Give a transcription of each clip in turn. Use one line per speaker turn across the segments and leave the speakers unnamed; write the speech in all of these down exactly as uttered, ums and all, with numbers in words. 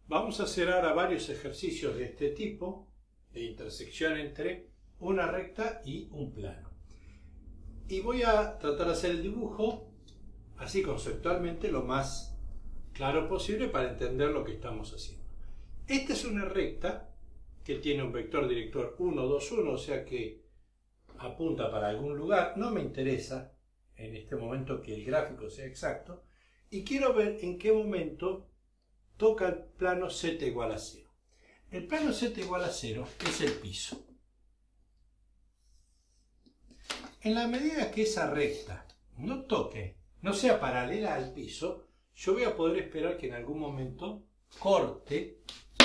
Vamos a hacer ahora varios ejercicios de este tipo, de intersección entre una recta y un plano. Y voy a tratar de hacer el dibujo, así conceptualmente, lo más claro posible para entender lo que estamos haciendo. Esta es una recta que tiene un vector director uno, dos, uno, o sea que apunta para algún lugar. No me interesa en este momento que el gráfico sea exacto, y quiero ver en qué momento toca el plano z igual a cero. El plano z igual a cero es el piso. En la medida que esa recta no toque, no sea paralela al piso, yo voy a poder esperar que en algún momento corte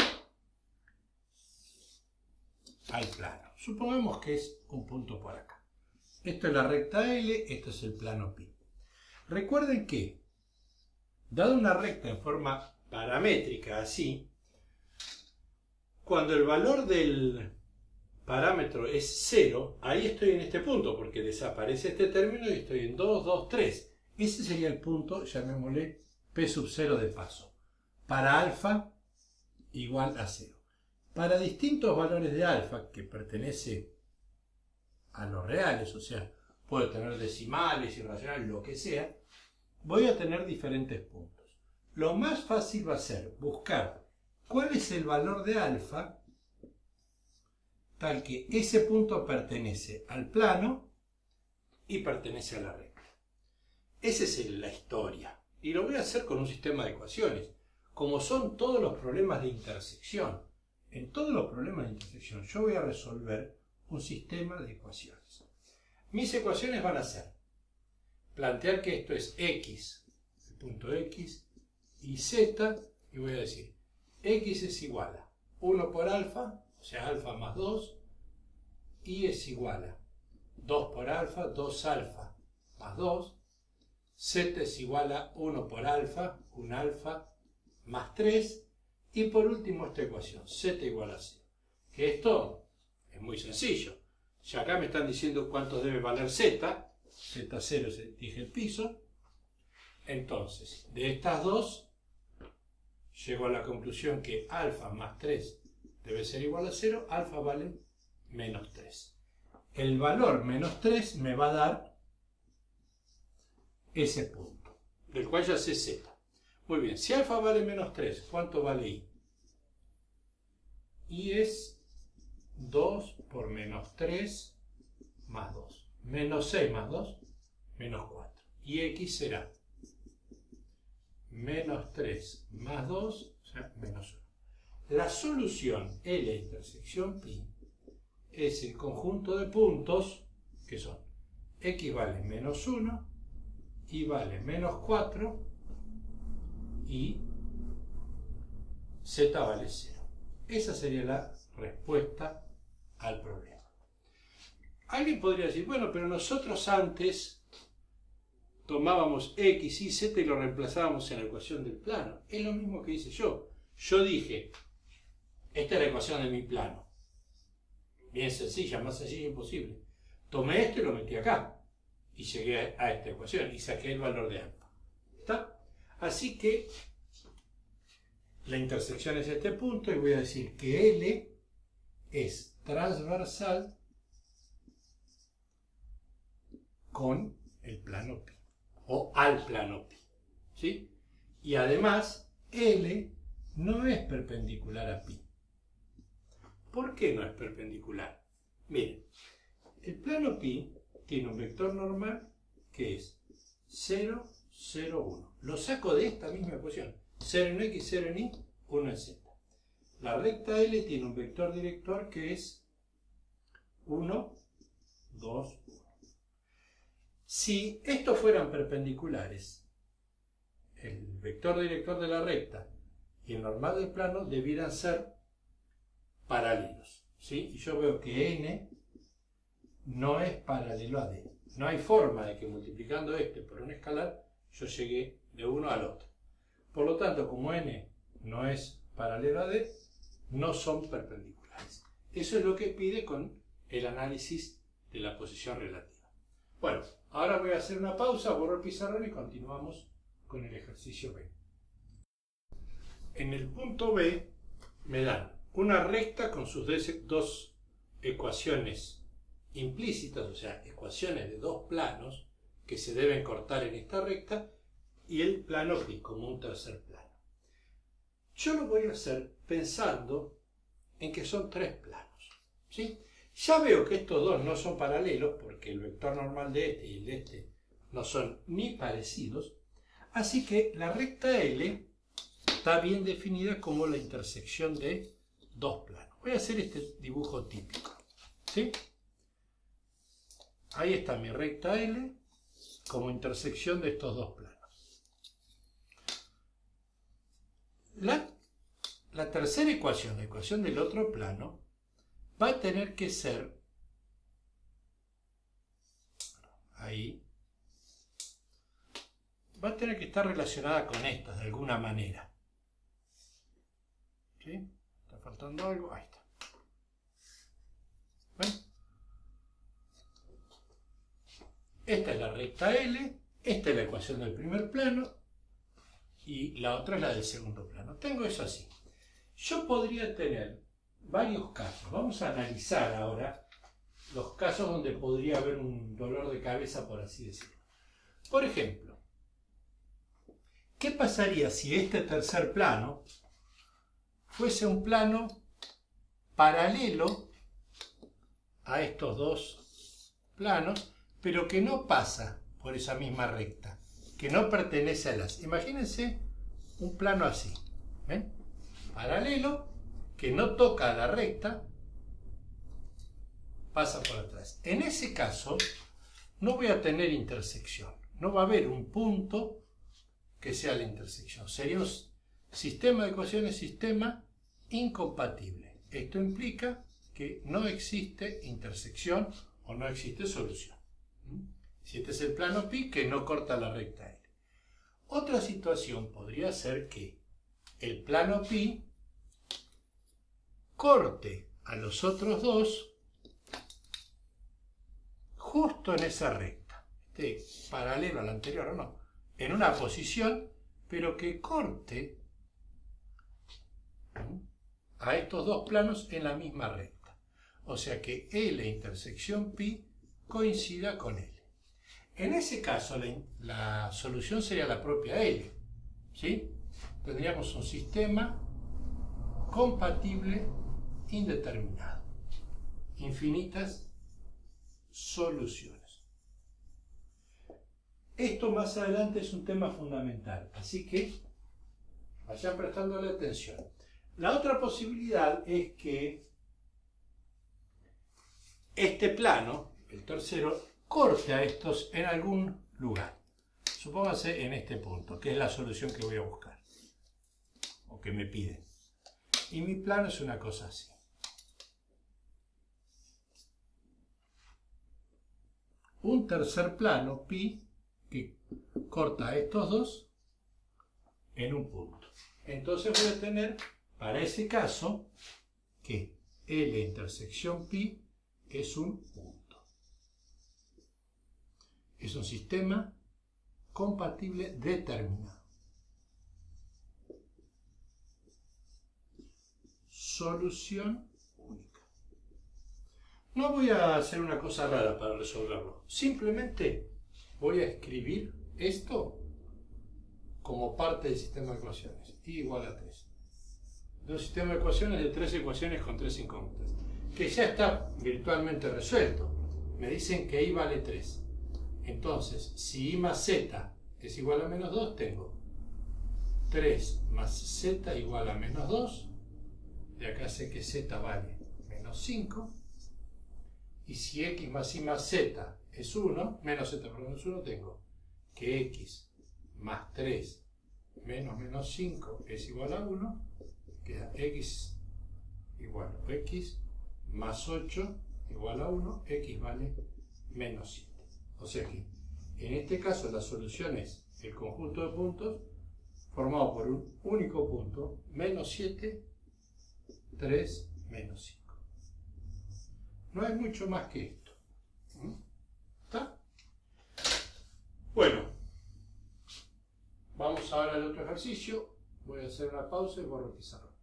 al plano. Supongamos que es un punto por acá. Esto es la recta L, esto es el plano pi. Recuerden que, dado una recta en forma paramétrica así, cuando el valor del parámetro es cero, ahí estoy en este punto, porque desaparece este término y estoy en dos, dos, tres. Ese sería el punto, llamémosle P sub cero de paso, para alfa igual a cero. Para distintos valores de alfa, que pertenece a los reales, o sea, puedo tener decimales, irracionales, lo que sea, voy a tener diferentes puntos. Lo más fácil va a ser buscar cuál es el valor de alfa tal que ese punto pertenece al plano y pertenece a la recta. Esa es la historia. Y lo voy a hacer con un sistema de ecuaciones. Como son todos los problemas de intersección, en todos los problemas de intersección yo voy a resolver un sistema de ecuaciones. Mis ecuaciones van a ser plantear que esto es x, el punto x, y z, y voy a decir x es igual a uno por alfa, o sea alfa más dos, y es igual a dos por alfa, dos alfa más dos, z es igual a uno por alfa, un alfa más tres, y por último esta ecuación, z igual a cero. Que esto es muy sencillo. Ya acá me están diciendo cuánto debe valer z, z cero dije el piso. Entonces, de estas dos, llego a la conclusión que alfa más tres debe ser igual a cero, alfa vale menos tres. El valor menos tres me va a dar ese punto, del cual ya sé z. Muy bien, si alfa vale menos tres, ¿cuánto vale i? I es dos por menos tres más dos. Menos seis más dos, menos cuatro. Y x será menos tres más dos, o sea, menos uno. La solución L intersección pi es el conjunto de puntos que son x vale menos uno, y vale menos cuatro, y z vale cero. Esa sería la respuesta al problema. Alguien podría decir, bueno, pero nosotros antes tomábamos x y z y lo reemplazábamos en la ecuación del plano. Es lo mismo que hice yo. Yo dije, esta es la ecuación de mi plano. Bien sencilla, más sencilla imposible. Tomé esto y lo metí acá. Y llegué a esta ecuación y saqué el valor de alfa. ¿Está? Así que la intersección es este punto y voy a decir que L es transversal con el plano pi, o al plano pi, ¿sí? Y además, L no es perpendicular a pi. ¿Por qué no es perpendicular? Miren, el plano pi tiene un vector normal que es cero, cero, uno. Lo saco de esta misma ecuación. cero en x, cero en y, uno en z. La recta L tiene un vector director que es uno, dos, uno. Si estos fueran perpendiculares, el vector director de la recta y el normal del plano debieran ser paralelos, ¿sí? Y yo veo que n no es paralelo a d. No hay forma de que multiplicando este por un escalar yo llegue de uno al otro. Por lo tanto, como n no es paralelo a d, no son perpendiculares. Eso es lo que pide con el análisis de la posición relativa. Bueno, ahora voy a hacer una pausa, borro el pizarrón y continuamos con el ejercicio B. en el punto B me dan una recta con sus dos ecuaciones implícitas, o sea, ecuaciones de dos planos que se deben cortar en esta recta, y el plano pi como un tercer plano. Yo lo voy a hacer pensando en que son tres planos, ¿sí? Ya veo que estos dos no son paralelos porque el vector normal de este y el de este no son ni parecidos, así que la recta L está bien definida como la intersección de dos planos. Voy a hacer este dibujo típico, ¿sí? Ahí está mi recta L como intersección de estos dos planos. La, la tercera ecuación, la ecuación del otro plano, va a tener que ser, ahí, va a tener que estar relacionada con esta de alguna manera. ¿Sí? ¿Está faltando algo? Ahí está. ¿Ven? Esta es la recta L, esta es la ecuación del primer plano y la otra es la del segundo plano. Tengo eso así. Yo podría tener varios casos. Vamos a analizar ahora los casos donde podría haber un dolor de cabeza, por así decirlo. Por ejemplo, ¿qué pasaría si este tercer plano fuese un plano paralelo a estos dos planos, pero que no pasa por esa misma recta, que no pertenece a las? Imagínense un plano así, ¿ven? Paralelo, que no toca a la recta, pasa por atrás. En ese caso, no voy a tener intersección, no va a haber un punto que sea la intersección. Sería un sistema de ecuaciones, sistema incompatible. Esto implica que no existe intersección o no existe solución. Si este es el plano pi, que no corta la recta L. Otra situación podría ser que el plano pi corte a los otros dos justo en esa recta, este paralelo al anterior o no, en una posición, pero que corte a estos dos planos en la misma recta. O sea que L intersección pi coincida con L. En ese caso la, la solución sería la propia L, ¿sí? Tendríamos un sistema compatible indeterminado. Infinitas soluciones. Esto más adelante es un tema fundamental, así que vayan prestándole atención. La otra posibilidad es que este plano, el tercero, corte a estos en algún lugar. Supóngase en este punto, que es la solución que voy a buscar, o que me piden. Y mi plano es una cosa así. Un tercer plano, pi, que corta a estos dos en un punto. Entonces voy a tener, para ese caso, que L intersección pi es un punto. Es un sistema compatible determinado. Solución única. No voy a hacer una cosa rara para resolverlo. Simplemente voy a escribir esto como parte del sistema de ecuaciones. I igual a tres. De un sistema de ecuaciones de tres ecuaciones con tres incógnitas, que ya está virtualmente resuelto. Me dicen que I vale tres. Entonces, si I más Z es igual a menos dos, tengo tres más Z igual a menos dos. De acá sé que Z vale menos cinco. Y si X más Y más Z es uno, menos Z por menos uno, tengo que X más tres menos menos cinco es igual a uno. Queda X igual a X más ocho igual a uno. X vale menos siete. O sea que en este caso la solución es el conjunto de puntos formado por un único punto, menos siete, tres, menos cinco. No hay mucho más que esto. ¿Está? Bueno, vamos ahora al otro ejercicio. Voy a hacer una pausa y borro el pizarrón.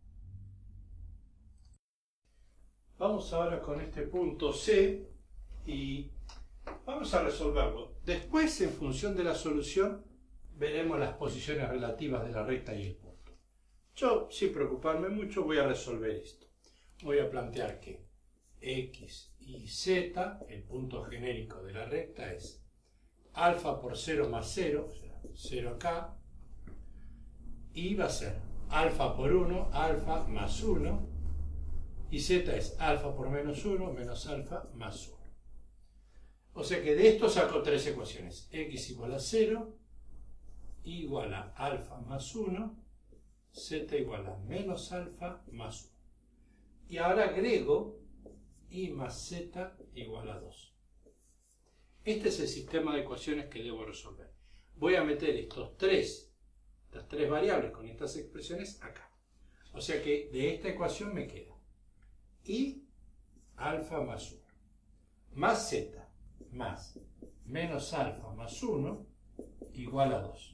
Vamos ahora con este punto C y vamos a resolverlo. Después, en función de la solución, veremos las posiciones relativas de la recta y el punto. Yo, sin preocuparme mucho, voy a resolver esto. Voy a plantear que X y Z, el punto genérico de la recta, es alfa por cero más cero, o sea, cero acá, y va a ser alfa por uno, alfa más uno, y Z es alfa por menos uno, menos alfa más uno. O sea que de esto saco tres ecuaciones. X igual a cero, y igual a alfa más uno, Z igual a menos alfa más uno. Y ahora agrego y más z igual a dos. Este es el sistema de ecuaciones que debo resolver. Voy a meter estos tres, estas tres variables con estas expresiones acá. O sea que de esta ecuación me queda y alfa más uno, más z, más menos alfa más uno, igual a dos.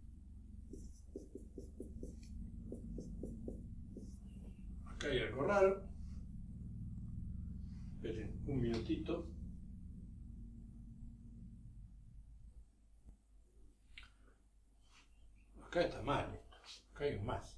Acá hay algo raro. Esperen un minutito. Acá está mal esto. Acá hay un más.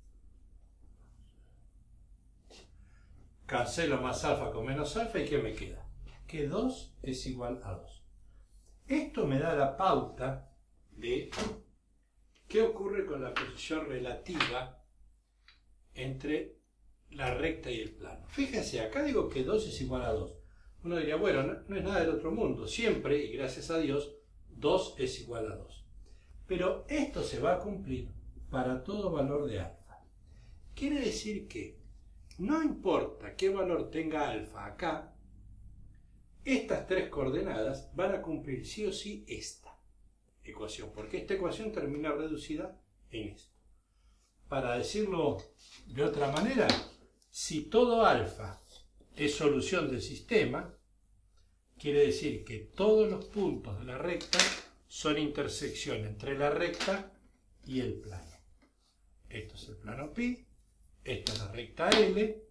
Cancelo más alfa con menos alfa y ¿qué me queda? Que dos es igual a dos. Esto me da la pauta de qué ocurre con la posición relativa entre la recta y el plano. Fíjense, acá digo que dos es igual a dos. Uno diría, bueno, no, no es nada del otro mundo. Siempre, y gracias a Dios, dos es igual a dos. Pero esto se va a cumplir para todo valor de alfa. Quiere decir que no importa qué valor tenga alfa acá, estas tres coordenadas van a cumplir sí o sí esta ecuación, porque esta ecuación termina reducida en esto. Para decirlo de otra manera, si todo alfa es solución del sistema, quiere decir que todos los puntos de la recta son intersección entre la recta y el plano. Esto es el plano pi, esta es la recta L.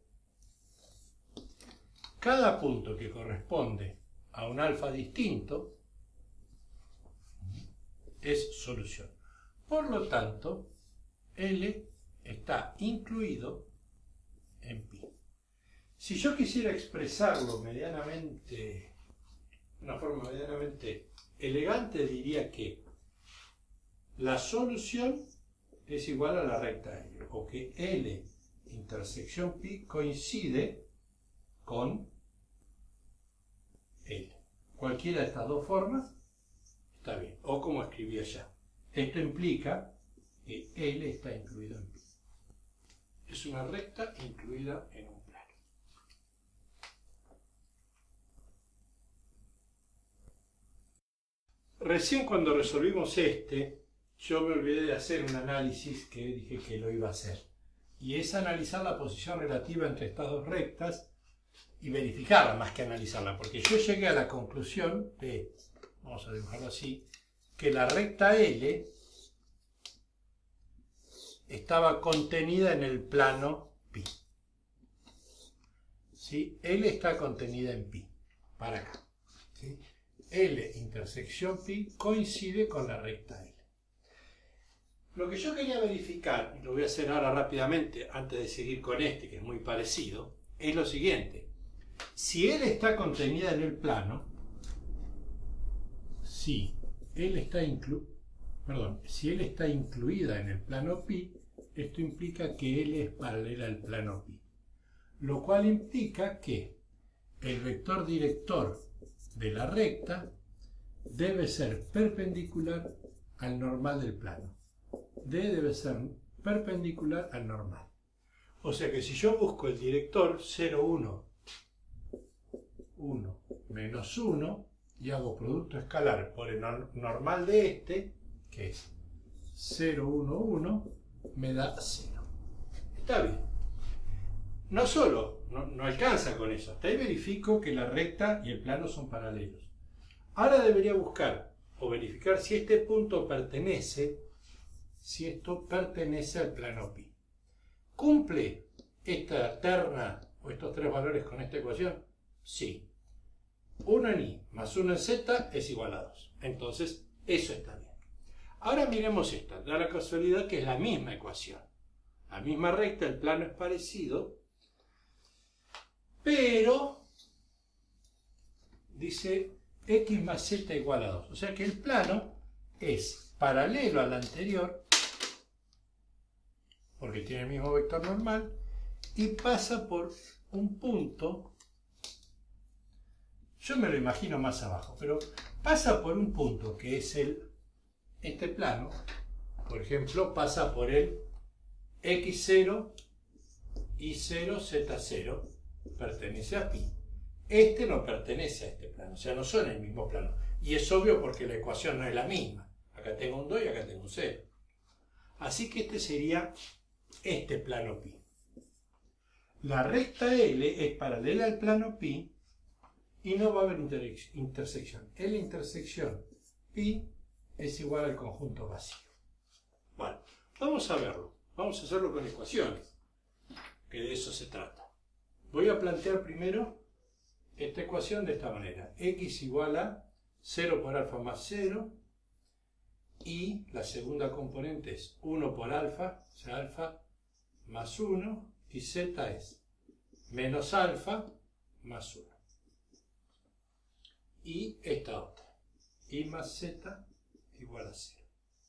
Cada punto que corresponde a un alfa distinto es solución. Por lo tanto, L está incluido en pi. Si yo quisiera expresarlo medianamente, de una forma medianamente elegante, diría que la solución es igual a la recta L, o que L intersección pi coincide con L. Cualquiera de estas dos formas está bien, o como escribí allá. Esto implica que L está incluido en pi. Es una recta incluida en un plano. Recién cuando resolvimos este, yo me olvidé de hacer un análisis que dije que lo iba a hacer. Y es analizar la posición relativa entre estas dos rectas y verificarla más que analizarla. Porque yo llegué a la conclusión de, vamos a dibujarlo así, que la recta L estaba contenida en el plano pi. ¿Sí? L está contenida en pi, para acá. ¿Sí? L intersección pi coincide con la recta L. Lo que yo quería verificar, y lo voy a hacer ahora rápidamente antes de seguir con este, que es muy parecido, es lo siguiente. Si L está contenida en el plano, si L está inclu perdón, si L está incluida en el plano pi, esto implica que L es paralela al plano pi. Lo cual implica que el vector director de la recta debe ser perpendicular al normal del plano. D debe ser perpendicular al normal. O sea que si yo busco el director cero, uno, uno, menos uno y hago producto escalar por el normal de este, que es cero, uno, uno, me da cero. Está bien. No solo, no, no alcanza con eso. Hasta ahí verifico que la recta y el plano son paralelos. Ahora debería buscar o verificar si este punto pertenece si esto pertenece al plano pi. ¿Cumple esta terna o estos tres valores con esta ecuación? Sí. uno en i más uno en z es igual a dos. Entonces, eso está bien. Ahora miremos esta. Da la casualidad que es la misma ecuación. La misma recta, el plano es parecido. Pero, dice x más z igual a dos. O sea que el plano es paralelo al anterior, porque tiene el mismo vector normal, y pasa por un punto. Yo me lo imagino más abajo, pero pasa por un punto que es el, este plano. Por ejemplo, pasa por el equis cero, y cero, zeta cero, pertenece a pi. Este no pertenece a este plano, o sea, no son el mismo plano. Y es obvio porque la ecuación no es la misma. Acá tengo un dos y acá tengo un cero. Así que este sería este plano pi. La recta L es paralela al plano pi y no va a haber intersección. L intersección pi es igual al conjunto vacío. Bueno, vamos a verlo. Vamos a hacerlo con ecuaciones, que de eso se trata. Voy a plantear primero esta ecuación de esta manera. X igual a cero por alfa más cero, y la segunda componente es uno por alfa, o sea, alfa más uno, y z es menos alfa más uno. Y esta otra, y más z igual a cero.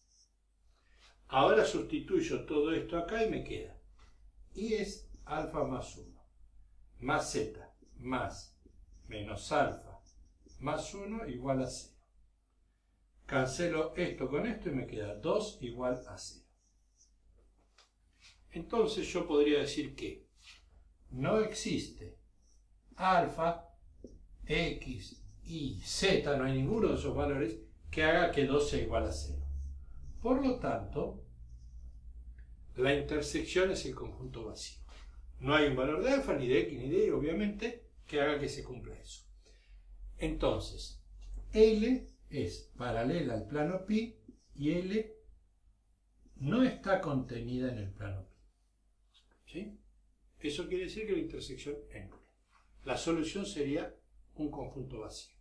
Ahora sustituyo todo esto acá y me queda y es alfa más uno, más z, más menos alfa, más uno igual a cero. Cancelo esto con esto y me queda dos igual a cero. Entonces yo podría decir que no existe alfa, x y z, no hay ninguno de esos valores que haga que dos sea igual a cero. Por lo tanto, la intersección es el conjunto vacío. No hay un valor de alfa, ni de x, ni de y, obviamente, que haga que se cumpla eso. Entonces, L es paralela al plano pi y L no está contenida en el plano pi. ¿Sí? Eso quiere decir que la intersección es nula. La solución sería un conjunto vacío.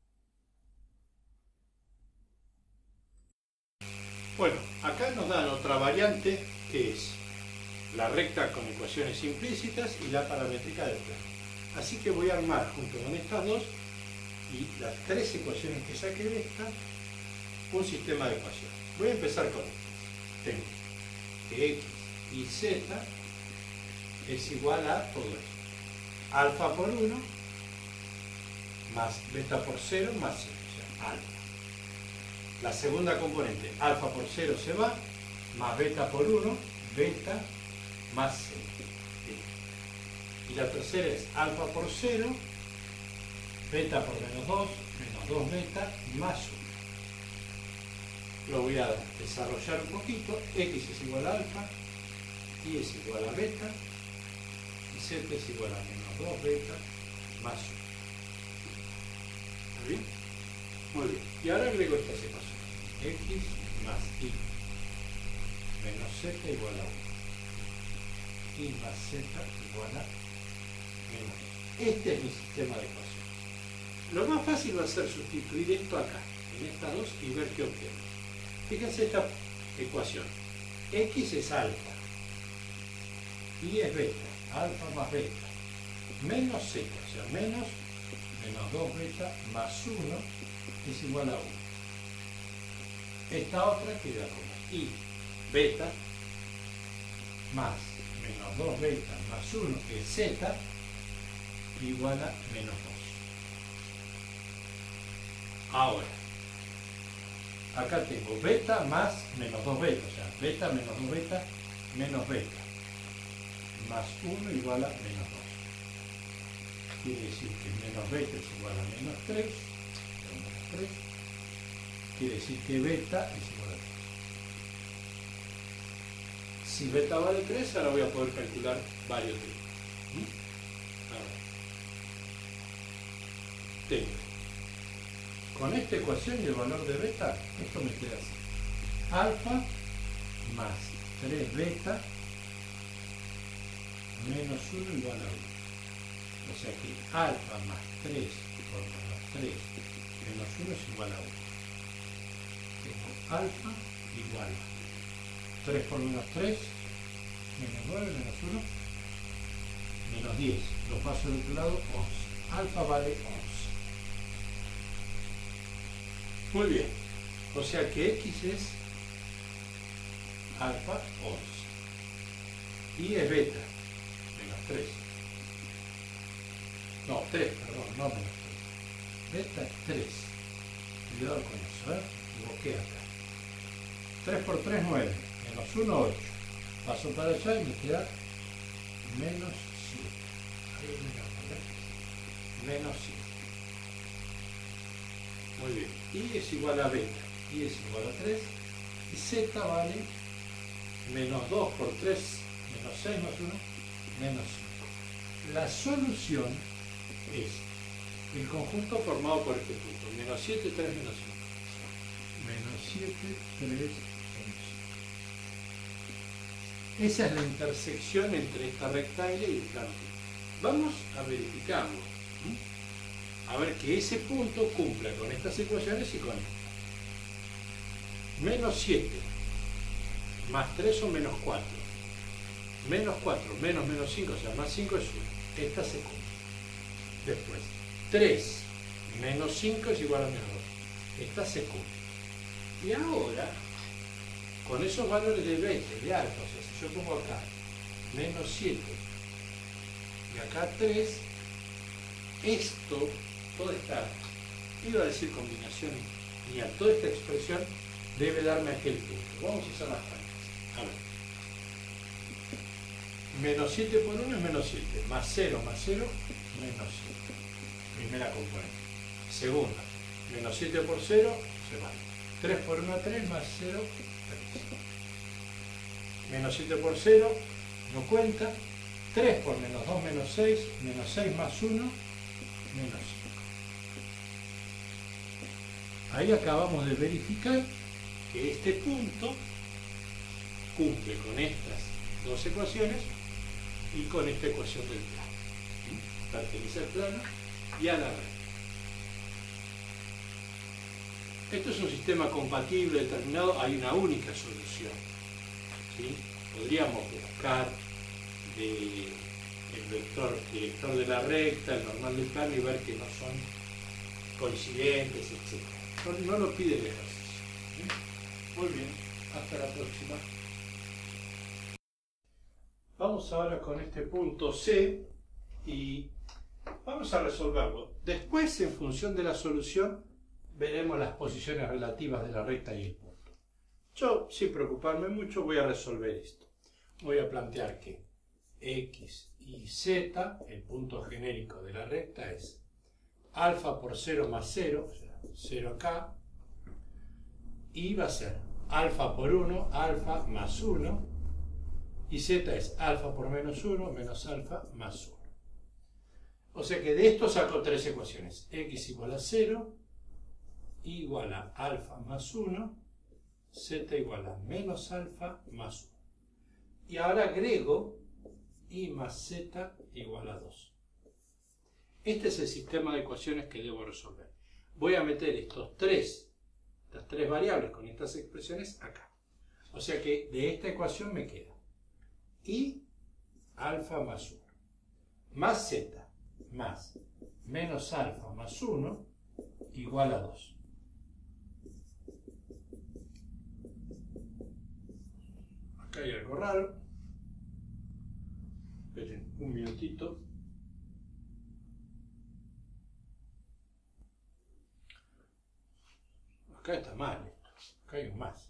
Bueno, acá nos dan otra variante que es la recta con ecuaciones implícitas y la paramétrica del plano. Así que voy a armar junto con estas dos y las tres ecuaciones que saqué de esta, un sistema de ecuaciones. Voy a empezar con esto. Tengo que x y z es igual a todo esto. Alfa por uno más beta por cero más cero, o sea, alfa. La segunda componente, alfa por cero se va, más beta por uno, beta más cero. Y la tercera es alfa por cero, beta por menos dos, menos dos beta, más uno. Lo voy a desarrollar un poquito. X es igual a alfa, y es igual a beta, y z es igual a menos dos beta, más uno. ¿Está bien? Muy bien. Y ahora agrego estas ecuaciones. X más y menos z igual a uno. Y más z igual a menos dos. Este es mi sistema de ecuaciones. Lo más fácil va a ser sustituir esto acá, en estas dos, y ver qué obtengo. Fíjense esta ecuación. X es alfa, y es beta, alfa más beta, menos z, o sea, menos, menos dos beta más uno es igual a uno. Esta otra queda como y beta más menos dos beta más uno, que es z, igual a menos dos. Ahora, acá tengo beta más menos dos beta, o sea, beta menos dos beta menos beta, más uno igual a menos dos. Quiere decir que menos beta es igual a menos tres, menos tres. Quiere decir que beta es igual a tres. Si beta vale tres, ahora voy a poder calcular varios de ellos. ¿Mm? Ahora, tengo con esta ecuación y el valor de beta, esto me queda así. Alfa más tres beta menos uno igual a uno. O sea que alfa más tres por menos tres menos uno es igual a uno. Tengo alfa igual a tres por menos tres, menos nueve, menos uno, menos diez. Lo paso del otro lado, once. Alfa vale once. Muy bien. O sea que X es alfa once. Y es beta, menos tres. No, tres, perdón, no menos tres. Beta es tres. Cuidado con eso, ¿eh? Me equivoqué acá. tres por tres, nueve. Menos uno, ocho. Paso para allá y me queda menos siete. Ahí me voy a poner. Menos siete. Muy bien. Y es igual a beta. Y es igual a tres. Y z vale menos dos por tres, menos seis más uno, menos cinco. La solución es el conjunto formado por este punto. Menos siete, tres, menos cinco. Menos siete, tres, esa es la intersección entre esta rectangle y el plano. Vamos a verificarlo. A ver que ese punto cumpla con estas ecuaciones y con esta. Menos siete más tres son menos cuatro. Menos cuatro menos menos cinco, o sea, más cinco es uno. Esta se cumple. Después, tres menos cinco es igual a menos dos. Esta se cumple. Y ahora, con esos valores de beta y de alfa, o sea, si yo pongo acá menos siete y acá tres, esto, toda esta, iba a decir combinación mía, toda esta expresión debe darme aquel punto. Vamos a usar las prácticas. A ver. Menos siete por uno es menos siete, más cero más cero, menos siete. Primera componente. Segunda, menos siete por cero, se va. tres por uno, tres, más cero, tres. Menos siete por cero, no cuenta. tres por menos dos, menos seis, menos seis más uno, menos cinco. Ahí acabamos de verificar que este punto cumple con estas dos ecuaciones y con esta ecuación del plano. Pertenece al plano y a la recta. Esto es un sistema compatible determinado, hay una única solución. ¿Sí? Podríamos buscar de, el vector director de la recta, el normal del plano y ver que no son coincidentes, etcétera. No, no lo pide el ejercicio. ¿Sí? Muy bien, hasta la próxima. Vamos ahora con este punto C y vamos a resolverlo. Después, en función de la solución, veremos las posiciones relativas de la recta y el punto. Yo, sin preocuparme mucho, voy a resolver esto. Voy a plantear que X y Z, el punto genérico de la recta, es alfa por cero más cero, o sea, cero acá, y va a ser alfa por uno, alfa más uno, y Z es alfa por menos uno, menos alfa más uno. O sea que de esto saco tres ecuaciones. X igual a cero, Y igual a alfa más uno, Z igual a menos alfa más uno. Y ahora agrego Y más Z igual a dos. Este es el sistema de ecuaciones que debo resolver. Voy a meter estos tres, estas tres variables con estas expresiones acá. O sea que de esta ecuación me queda Y alfa más uno, más Z, más menos alfa más uno, igual a dos. Acá hay algo raro. Esperen un minutito. Acá está mal esto. Acá hay un más.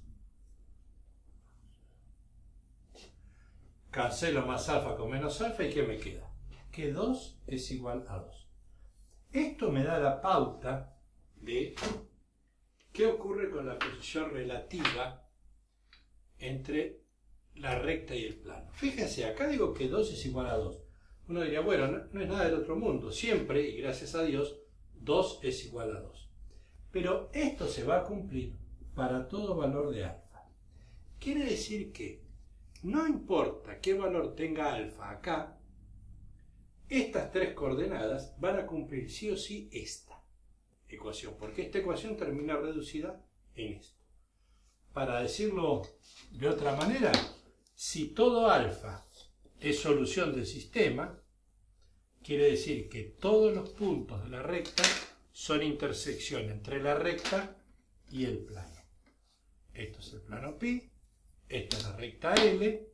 Cancelo más alfa con menos alfa y ¿qué me queda? Que dos es igual a dos. Esto me da la pauta de qué ocurre con la posición relativa entre la recta y el plano. Fíjense, acá digo que dos es igual a dos. Uno diría, bueno, no, no es nada del otro mundo. Siempre, y gracias a Dios, dos es igual a dos. Pero esto se va a cumplir para todo valor de alfa. Quiere decir que no importa qué valor tenga alfa acá, estas tres coordenadas van a cumplir sí o sí esta ecuación, porque esta ecuación termina reducida en esto. Para decirlo de otra manera, si todo alfa es solución del sistema, quiere decir que todos los puntos de la recta son intersección entre la recta y el plano. Esto es el plano pi, esta es la recta L.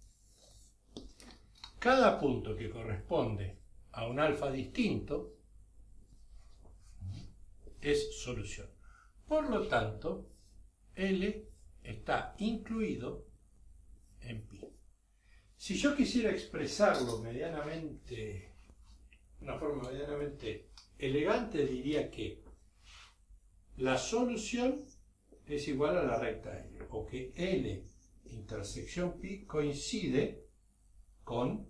Cada punto que corresponde a un alfa distinto es solución. Por lo tanto, L está incluido en pi. Si yo quisiera expresarlo medianamente, de una forma medianamente elegante, diría que la solución es igual a la recta L, o que L intersección pi coincide con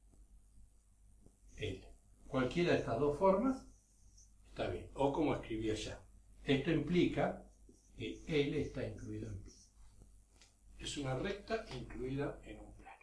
L. Cualquiera de estas dos formas está bien, o como escribí allá. Esto implica que L está incluido en pi. Es una recta incluida en un plano.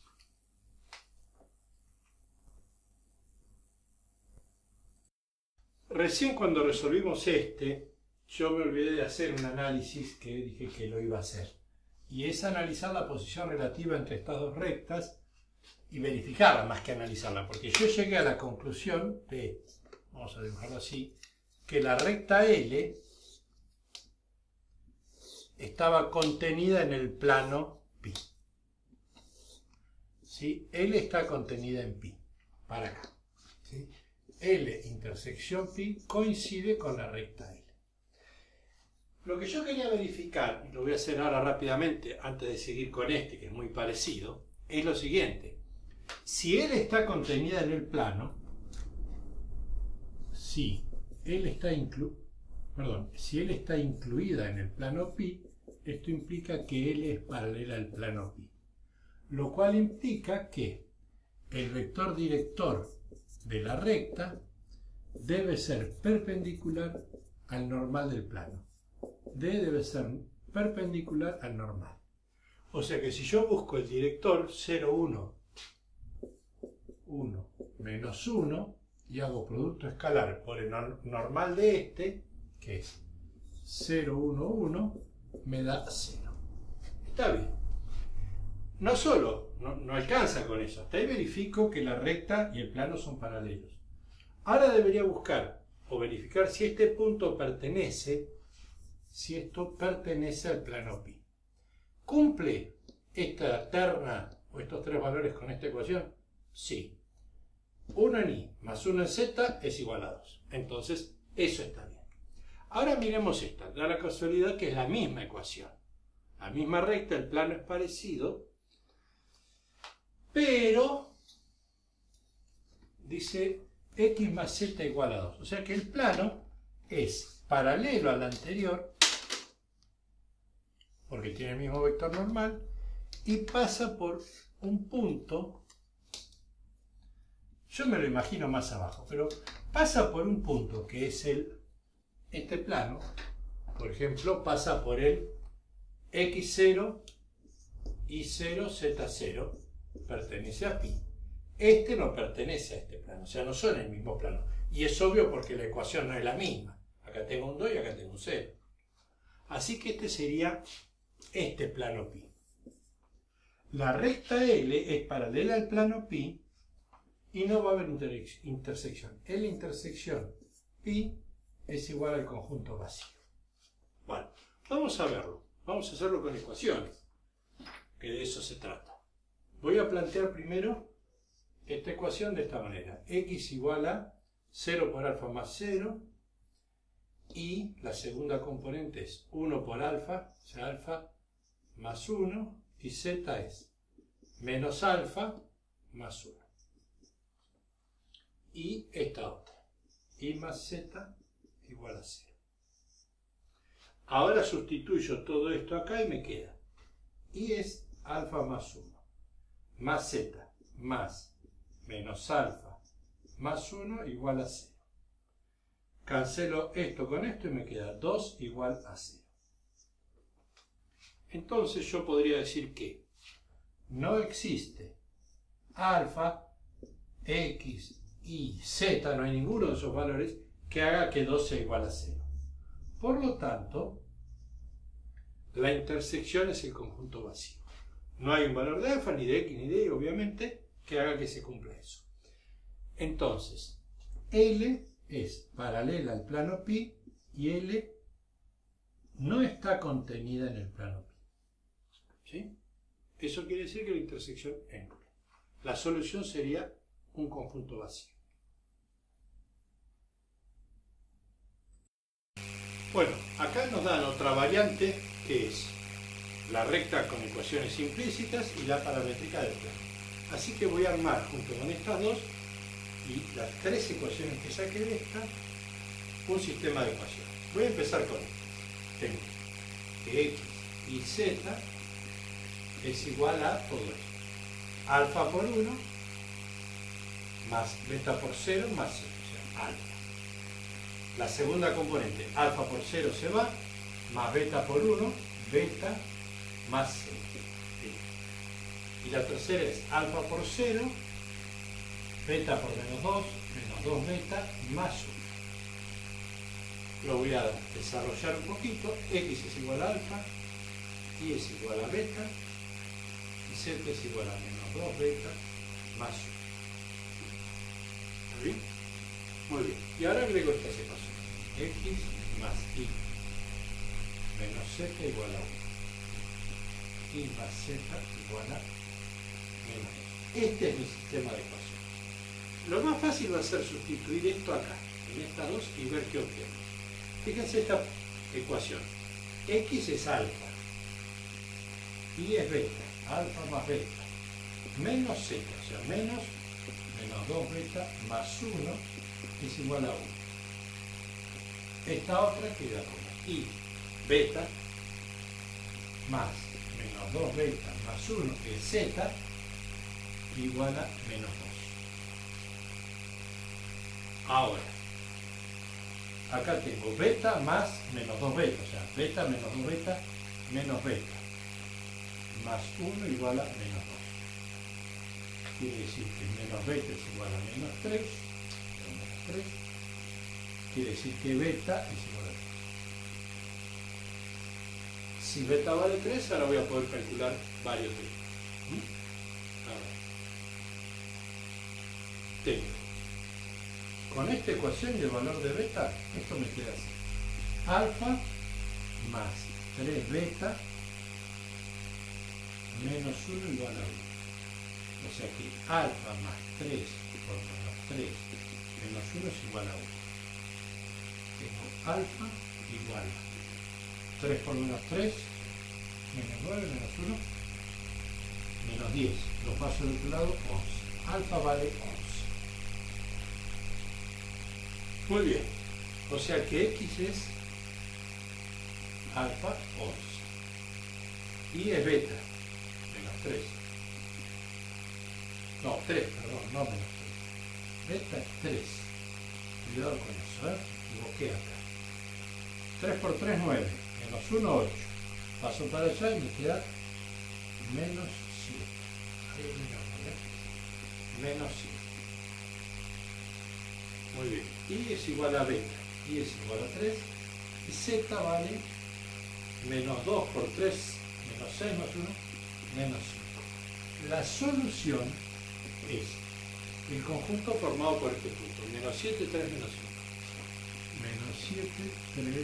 Recién cuando resolvimos este, yo me olvidé de hacer un análisis que dije que lo iba a hacer. Y es analizar la posición relativa entre estas dos rectas y verificarla más que analizarla. Porque yo llegué a la conclusión de, vamos a dibujarlo así, que la recta L estaba contenida en el plano pi. ¿Sí? L está contenida en pi, para acá. ¿Sí? L intersección pi coincide con la recta L. Lo que yo quería verificar, y lo voy a hacer ahora rápidamente antes de seguir con este, que es muy parecido, es lo siguiente. Si L está contenida en el plano, si L está, inclu perdón, si L está incluida en el plano pi, esto implica que L es paralela al plano pi. Lo cual implica que el vector director de la recta debe ser perpendicular al normal del plano. D debe ser perpendicular al normal. O sea que si yo busco el director cero, uno, uno menos uno y hago producto escalar por el normal de este, que es cero, uno, uno, me da cero. Está bien. No solo, no, no alcanza con eso. Hasta ahí verifico que la recta y el plano son paralelos. Ahora debería buscar o verificar si este punto pertenece, si esto pertenece al plano pi. ¿Cumple esta terna o estos tres valores con esta ecuación? Sí. uno en i más uno en z es igual a dos. Entonces, eso está bien. Ahora miremos esta. Da la casualidad que es la misma ecuación. La misma recta, el plano es parecido. Pero, dice x más z igual a dos. O sea que el plano es paralelo al anterior, porque tiene el mismo vector normal, y pasa por un punto, yo me lo imagino más abajo, pero pasa por un punto que es el, este plano, por ejemplo, pasa por el equis cero, y cero, zeta cero, pertenece a pi. Este no pertenece a este plano, o sea, no son el mismo plano. Y es obvio porque la ecuación no es la misma. Acá tengo un dos y acá tengo un cero. Así que este sería este plano pi. La recta L es paralela al plano pi y no va a haber intersección. L intersección pi es igual al conjunto vacío. Bueno, vamos a verlo. Vamos a hacerlo con ecuaciones, que de eso se trata. Voy a plantear primero esta ecuación de esta manera. X igual a cero por alfa más cero. Y la segunda componente es uno por alfa, o sea, alfa más uno, y z es menos alfa más uno. Y esta otra, y más z igual a cero. Ahora sustituyo todo esto acá y me queda y es alfa más uno, más z, más menos alfa más uno igual a cero. Cancelo esto con esto y me queda dos igual a cero. Entonces yo podría decir que no existe alfa, x y z, no hay ninguno de esos valores que haga que dos sea igual a cero. Por lo tanto, la intersección es el conjunto vacío. No hay un valor de alfa, ni de x, ni de y, obviamente, que haga que se cumpla eso. Entonces, L es paralela al plano pi y L no está contenida en el plano pi. ¿Sí? Eso quiere decir que la intersección es nula. La solución sería un conjunto vacío. Bueno, acá nos dan otra variante que es la recta con ecuaciones implícitas y la paramétrica del plano. Así que voy a armar junto con estas dos y las tres ecuaciones que saqué de esta un sistema de ecuaciones. Voy a empezar con esto. Tengo que x y z es igual a todo esto. Alfa por uno más beta por cero más cero, o sea, alfa. La segunda componente, alfa por cero se va, más beta por uno, beta más cero. Y la tercera es alfa por cero, beta por menos dos, menos dos beta, más uno. Lo voy a desarrollar un poquito. X es igual a alfa, y es igual a beta, y z es igual a menos dos beta, más uno. ¿Está bien? Muy bien. Y ahora agrego esta ecuación. X más y menos z igual a uno. Y más z igual a menos dos. Este es mi sistema de ecuaciones. Lo más fácil va a ser sustituir esto acá, en estas dos, y ver qué obtengo. Fíjense esta ecuación. X es alfa. Y es beta. Alfa más beta. Menos z, o sea, menos menos dos beta más uno es igual a uno. Esta otra queda como y beta más menos dos beta más uno, que es z, igual a menos dos. Ahora, acá tengo beta más menos dos beta, o sea, beta menos dos beta menos beta, más uno igual a menos dos. Quiere decir que menos beta es igual a menos tres, menos tres. Quiere decir que beta es igual a tres. Si beta vale tres, ahora voy a poder calcular varios de ellos. Ahora, tengo con esta ecuación y el valor de beta, esto me queda así. Alfa más tres beta menos uno igual a uno. O sea que alfa más tres por menos tres menos uno es igual a uno. Tengo alfa igual a tres por menos tres, menos nueve, menos uno, menos diez. Lo paso del otro lado, once. Alfa vale once. Muy bien. O sea que X es alfa once. Y es beta, menos tres. No, tres, perdón, no menos tres. Beta es tres. Cuidado con eso, ¿eh? Me equivoqué acá. tres por tres, nueve. Menos uno, ocho. Paso para allá y me queda menos siete. Ahí menos, ¿eh? Menos siete. Muy bien. Y es igual a beta. Y es igual a tres. Y z vale menos dos por tres, menos seis más uno, menos cinco. La solución es el conjunto formado por este punto. Menos siete, tres, menos cinco. Menos siete, tres,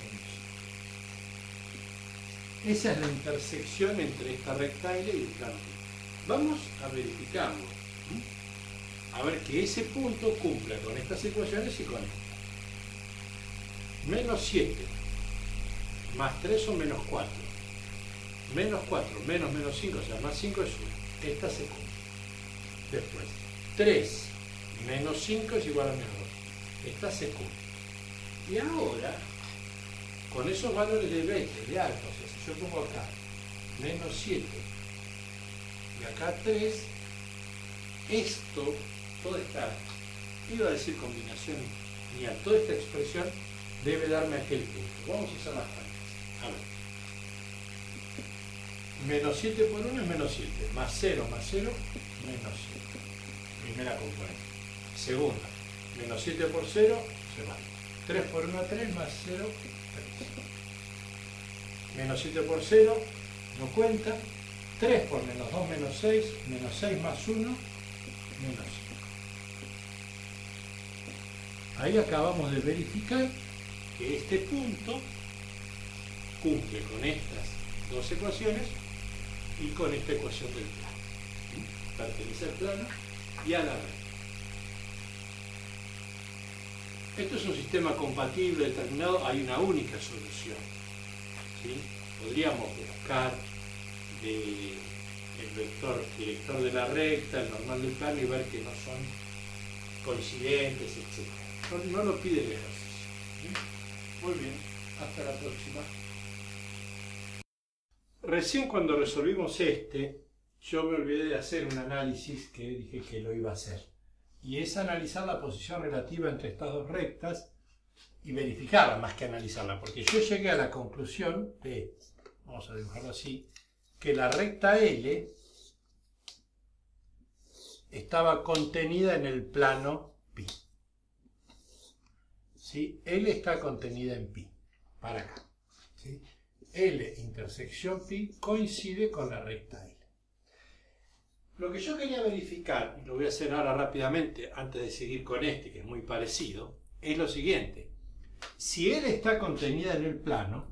once. Esa es la intersección entre esta rectángulo y el plano. Vamos a verificarlo. A ver que ese punto cumpla con estas ecuaciones y con esta. Menos siete más tres son menos cuatro. Menos cuatro menos menos cinco, o sea, más cinco es uno. Esta se cumple. Después, tres menos cinco es igual a menos dos. Esta se cumple. Y ahora, con esos valores de beta y de alfa, o sea, si yo pongo acá menos siete y acá tres, esto, toda esta, iba a decir combinación lineal, toda esta expresión debe darme aquel punto. Vamos a usar las palabras. A ver. Menos siete por uno es menos siete. Más cero más cero, menos siete. Primera componente. Segunda. Menos siete por cero, se va. tres por uno, tres, más cero, tres. Menos siete por cero, no cuenta. tres por menos dos, menos seis. Menos seis más uno, menos cinco. Ahí acabamos de verificar que este punto cumple con estas dos ecuaciones y con esta ecuación del plano. Pertenece al plano y a la recta. Esto es un sistema compatible determinado, hay una única solución. ¿Sí? Podríamos buscar de, el vector director de la recta, el normal del plano y ver que no son coincidentes, etcétera. No, no lo pide el ejercicio. ¿Sí? Muy bien, hasta la próxima. Recién cuando resolvimos este, yo me olvidé de hacer un análisis que dije que lo iba a hacer. Y es analizar la posición relativa entre estas dos rectas y verificarla más que analizarla. Porque yo llegué a la conclusión de, vamos a dibujarlo así, que la recta L estaba contenida en el plano pi. ¿Sí? L está contenida en pi, para acá. ¿Sí? L intersección pi coincide con la recta L. Lo que yo quería verificar, y lo voy a hacer ahora rápidamente antes de seguir con este que es muy parecido, es lo siguiente. Si L está contenida en el plano,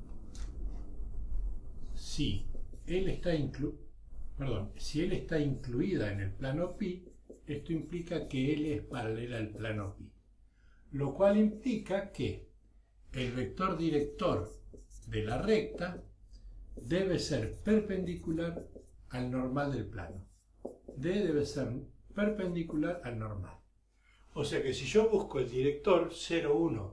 si L está, inclu perdón, si L está incluida en el plano pi, esto implica que L es paralela al plano pi. Lo cual implica que el vector director de la recta debe ser perpendicular al normal del plano. D debe ser perpendicular al normal. O sea que si yo busco el director cero, uno,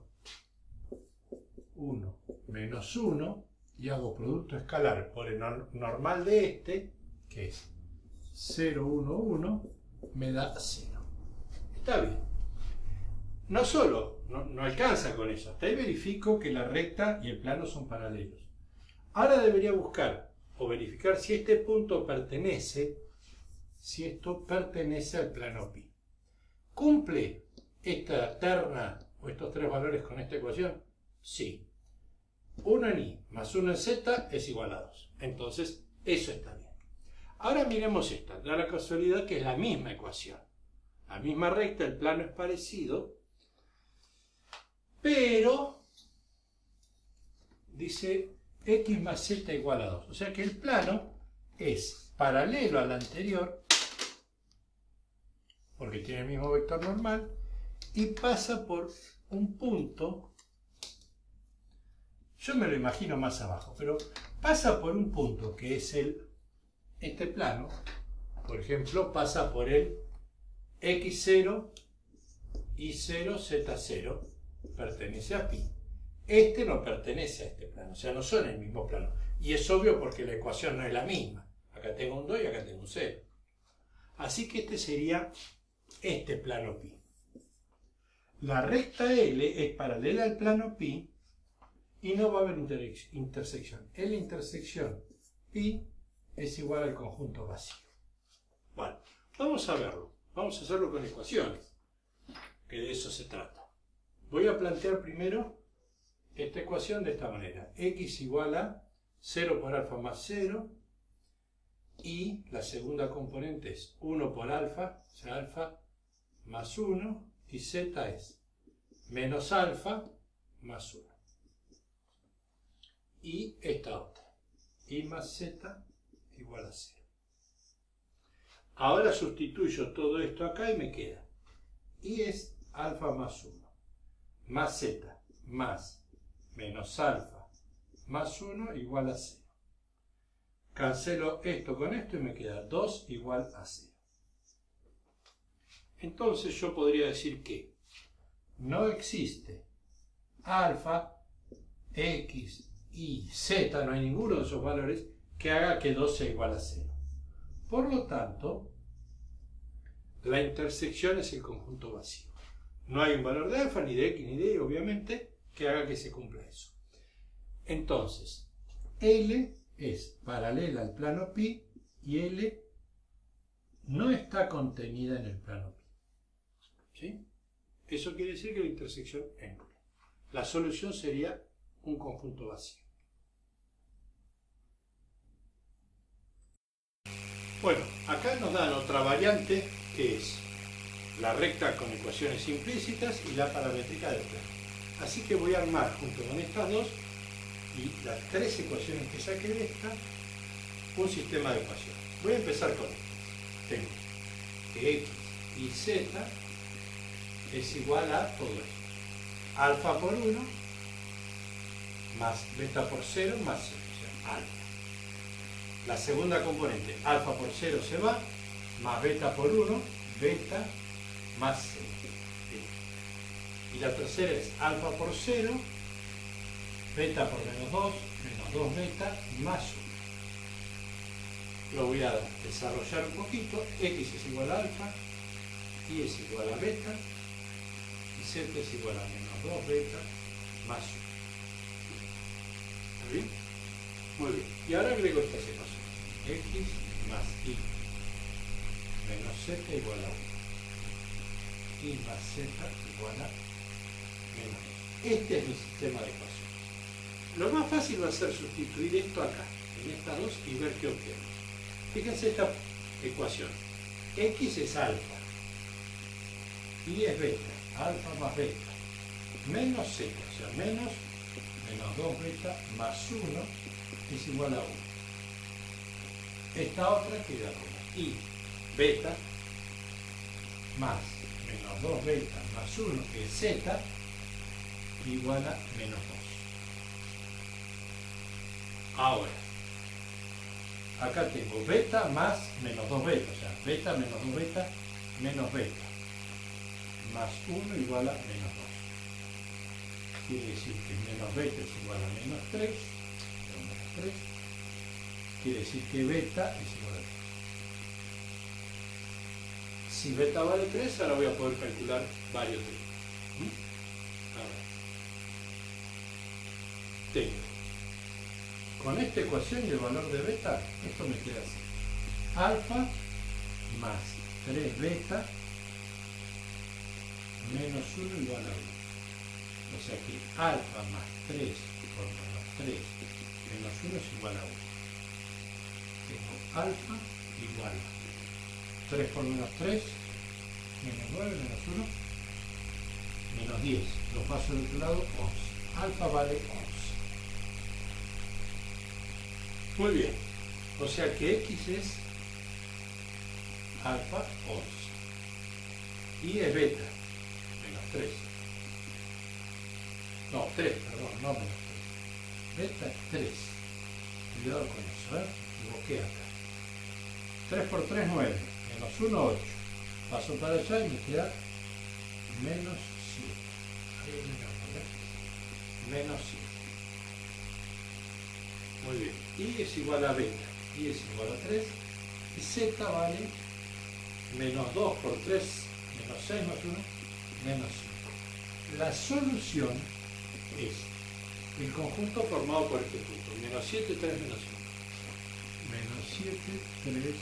uno menos uno y hago producto escalar por el normal de este, que es cero, uno, uno, me da cero. Está bien. No solo, no, no alcanza con eso, hasta ahí verifico que la recta y el plano son paralelos. Ahora debería buscar o verificar si este punto pertenece, si esto pertenece al plano pi. ¿Cumple esta terna o estos tres valores con esta ecuación? Sí. uno en i más uno en z es igual a dos. Entonces, eso está bien. Ahora miremos esta. Da la casualidad que es la misma ecuación. La misma recta, el plano es parecido. Pero dice x más z igual a dos. O sea que el plano es paralelo al anterior, porque tiene el mismo vector normal, y pasa por un punto, yo me lo imagino más abajo, pero pasa por un punto que es el, este plano, por ejemplo, pasa por el equis cero, y cero, zeta cero, pertenece a pi. Este no pertenece a este plano, o sea, no son el mismo plano. Y es obvio porque la ecuación no es la misma. Acá tengo un dos y acá tengo un cero. Así que este sería este plano pi. La recta L es paralela al plano pi y no va a haber intersección. L intersección pi es igual al conjunto vacío. Bueno, vamos a verlo. Vamos a hacerlo con ecuaciones, que de eso se trata. Voy a plantear primero esta ecuación de esta manera. X igual a cero por alfa más cero. Y la segunda componente es uno por alfa, o sea, alfa más uno. Y z es menos alfa más uno. Y esta otra. Y más z igual a cero. Ahora sustituyo todo esto acá y me queda. Y es alfa más uno. Más z, más menos alfa, más uno igual a cero. Cancelo esto con esto y me queda dos igual a cero. Entonces yo podría decir que no existe alfa, x y z, no hay ninguno de esos valores que haga que dos sea igual a cero. Por lo tanto, la intersección es el conjunto vacío. No hay un valor de alfa, ni de x, ni de y, obviamente, que haga que se cumpla eso. Entonces, L es paralela al plano pi y L no está contenida en el plano pi. ¿Sí? Eso quiere decir que la intersección es nula. La solución sería un conjunto vacío. Bueno, acá nos dan otra variante que es la recta con ecuaciones implícitas y la paramétrica del plano. Así que voy a armar junto con estas dos y las tres ecuaciones que saqué de esta, un sistema de ecuaciones. Voy a empezar con esto. Tengo que x y z es igual a todo esto. Alfa por uno más beta por cero más cero, o sea, alfa. La segunda componente, alfa por cero se va, más beta por uno, beta más cero. Y la tercera es alfa por cero, beta por menos dos, menos dos beta, más uno. Lo voy a desarrollar un poquito. X es igual a alfa, y es igual a beta, y z es igual a menos dos beta, más uno. ¿Está bien? Muy bien. Y ahora agrego estas ecuaciones. X más y menos z igual a uno. Y más z igual a menos dos. Este es mi sistema de ecuaciones. Lo más fácil va a ser sustituir esto acá, en estas dos, y ver qué obtenemos. Fíjense esta ecuación. X es alfa, y es beta, alfa más beta, menos z, o sea, menos, menos dos beta más uno es igual a uno. Esta otra queda como y beta más menos dos beta más uno, que es z, igual a menos dos. Ahora, acá tengo beta más menos dos beta, o sea, beta menos dos beta menos beta, más uno igual a menos dos. Quiere decir que menos beta es igual a menos tres, menos tres. Quiere decir que beta es igual a tres. Si beta vale tres, ahora voy a poder calcular varios de ellos. Ahora, tengo con esta ecuación y el valor de beta, esto me queda así. Alfa más tres beta menos uno igual a uno. O sea que alfa más tres por menos tres menos uno es igual a uno. Tengo alfa igual a tres por menos tres, menos nueve, menos uno, menos diez. Lo paso del otro lado, once. Alfa vale once. Muy bien. O sea que X es alfa once. Y es beta, menos tres. No, tres, perdón, no menos tres. Beta es tres. Cuidado con eso, ¿eh? Me equivoqué acá. tres por tres, nueve. Menos uno, ocho. Paso para allá y me queda menos siete. Ahí me menos siete. Muy bien. Y es igual a beta. Y es igual a tres. Y z vale menos dos por tres, menos seis más uno, menos cinco. La solución es el conjunto formado por este punto. Menos siete, tres, menos cinco. Menos siete, tres, menos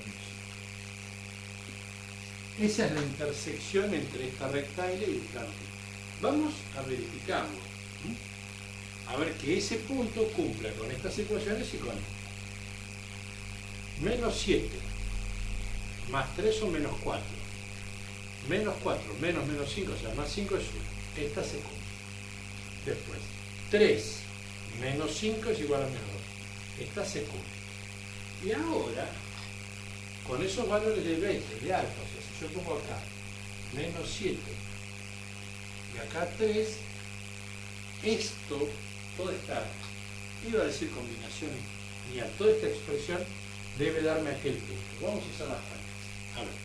cinco. Esa es la intersección entre esta rectángulo y el plano. Vamos a verificarlo. A ver que ese punto cumpla con estas ecuaciones y con esta. Menos siete más tres o menos cuatro. Menos cuatro menos menos cinco, o sea, más cinco es uno. Esta se cumple. Después, tres menos cinco es igual a menos dos. Esta se cumple. Y ahora, con esos valores de beta y de alfa, o sea, si yo pongo acá menos siete y acá tres, esto, toda esta, iba a decir combinación lineal, toda esta expresión debe darme aquel punto. Vamos a usar las palabras. A ver.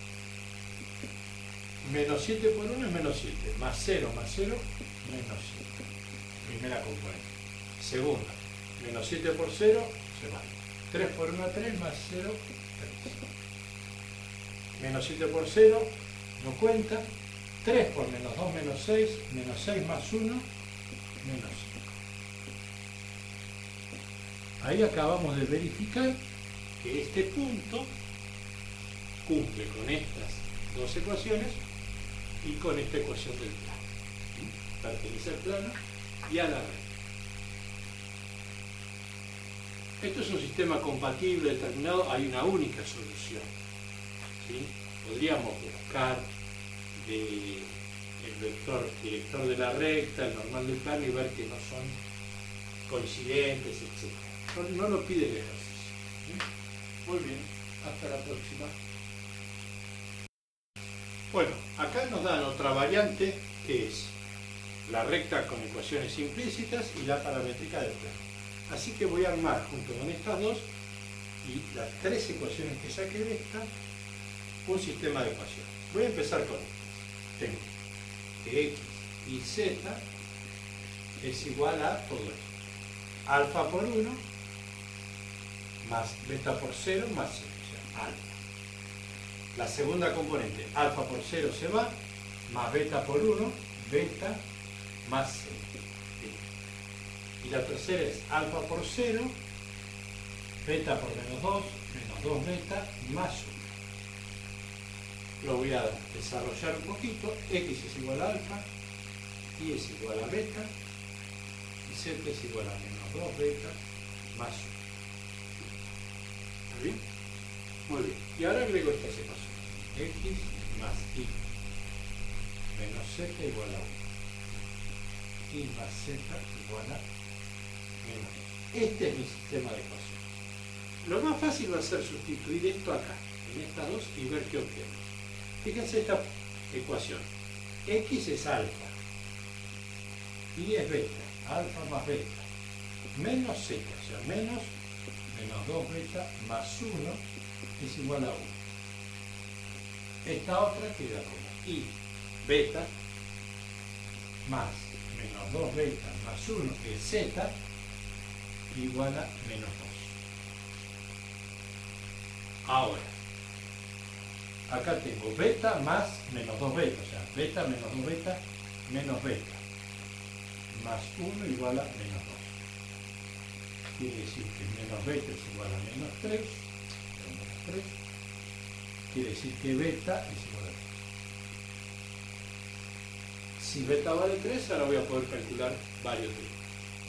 Menos siete por uno es menos siete, más cero más cero, menos siete. Primera componente. Segunda, menos siete por cero, se va. tres por uno, tres, más cero, tres. Menos siete por cero, no cuenta. tres por menos dos, menos seis, menos seis más uno, menos cinco. Ahí acabamos de verificar que este punto cumple con estas dos ecuaciones y con esta ecuación del plano. ¿Sí? Pertenece al plano y a la recta. Esto es un sistema compatible determinado, hay una única solución. ¿Sí? Podríamos buscar de el vector director de la recta, el normal del plano y ver que no son coincidentes, etcétera. No, no lo pide el ejercicio. ¿Sí? Muy bien, hasta la próxima. Bueno, acá nos dan otra variante que es la recta con ecuaciones implícitas y la paramétrica del plano. Así que voy a armar junto con estas dos y las tres ecuaciones que saqué de esta un sistema de ecuaciones. Voy a empezar con esto. Tengo que x y z es igual a todo esto. Alfa por uno más beta por cero más cero, o sea, alfa. La segunda componente, alfa por cero se va, más beta por uno, beta más cero. Y la tercera es alfa por cero, beta por menos dos, menos dos beta, más uno. Lo voy a desarrollar un poquito. X es igual a alfa, y es igual a beta, y z es igual a menos dos beta, más uno. ¿Está bien? Muy bien. Y ahora agrego estas ecuaciones. X más y menos z igual a uno. Y más z igual a menos dos. Este es mi sistema de ecuaciones. Lo más fácil va a ser sustituir esto acá, en estas dos, y ver qué obtenemos. Fíjense esta ecuación. X es alfa, y es beta, alfa más beta, menos z, o sea, menos, menos dos beta más uno es igual a uno. Esta otra queda como y beta más menos dos beta más uno, que es z, igual a menos dos. Ahora, acá tengo beta más menos dos beta, o sea, beta menos dos beta menos beta, más uno igual a menos dos. Quiere decir que menos beta es igual a menos tres, menos tres. Quiere decir que beta es igual a tres. Si beta vale tres, ahora voy a poder calcular varios de ellos.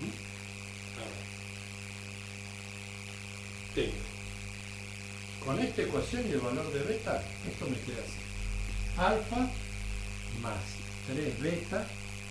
Tengo con esta ecuación y el valor de beta, esto me queda así. Alfa más tres beta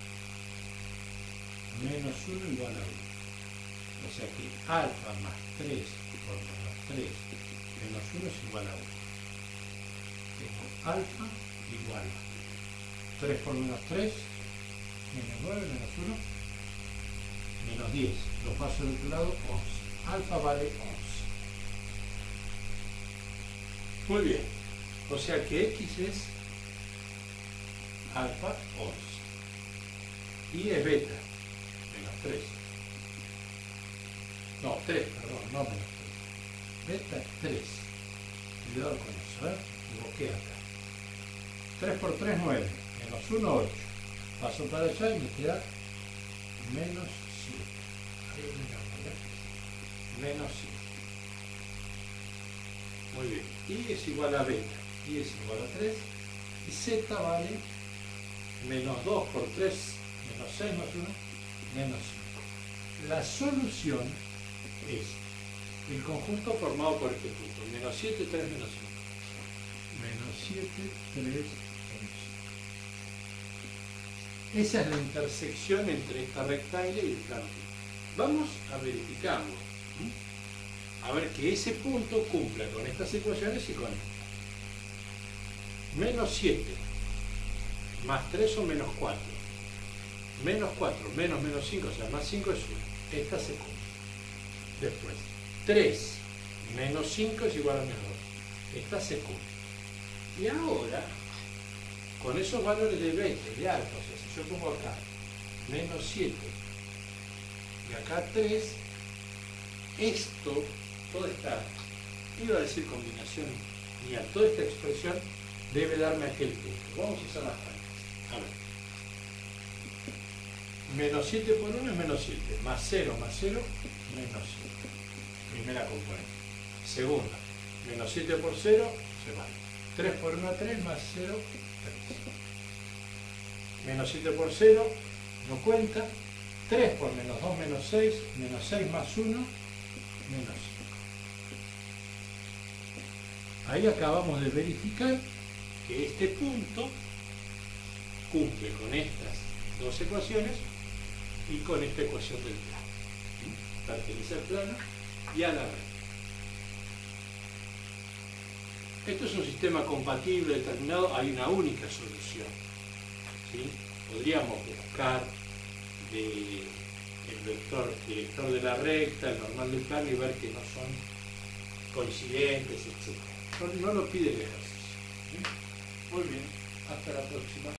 menos uno igual a uno. O sea que alfa más tres por menos tres menos uno es igual a uno. Tengo alfa igual a tres por menos tres, menos nueve, menos uno, menos diez. Lo paso del otro lado, once. Alfa vale once. Muy bien, o sea que x es alfa once y es beta menos tres, no, tres, perdón, no menos tres, beta es tres, cuidado con eso, ¿eh? Equivoqué acá. tres por tres, nueve, menos uno, ocho, paso para allá y me queda menos siete, ahí miramos, ¿eh? Menos siete. Muy bien, y es igual a beta, y es igual a tres, y z vale menos dos por tres, menos seis más uno, menos cinco. La solución es el conjunto formado por este punto, menos siete, tres, menos cinco. Menos siete, tres, menos cinco. Esa es la intersección entre esta rectangle y el plano. Vamos a verificarlo. A ver que ese punto cumpla con estas ecuaciones y con esta. Menos siete más tres son menos cuatro. Menos cuatro menos menos cinco, o sea, más cinco es uno. Esta se cumple. Después, tres menos cinco es igual a menos dos. Esta se cumple. Y ahora, con esos valores de beta y de alfa, o sea, si yo pongo acá menos siete y acá tres, esto, toda esta, iba a decir combinación mía, toda esta expresión debe darme aquel punto. Vamos a usar las prácticas. A ver. Menos siete por uno es menos siete, más cero más cero, menos siete. primera componente. Segunda, menos siete por cero, se va. tres por uno, tres, más cero, tres. Menos siete por cero, no cuenta. tres por menos dos, menos seis, menos seis más uno, menos cinco. Ahí acabamos de verificar que este punto cumple con estas dos ecuaciones y con esta ecuación del plano. Pertenece al plano y a la recta. Esto es un sistema compatible determinado, hay una única solución. ¿Sí? Podríamos buscar de, el vector director de la recta, el normal del plano y ver que no son coincidentes, etcétera. No, no lo pide el ejercicio. ¿Sí? Muy bien, hasta la próxima.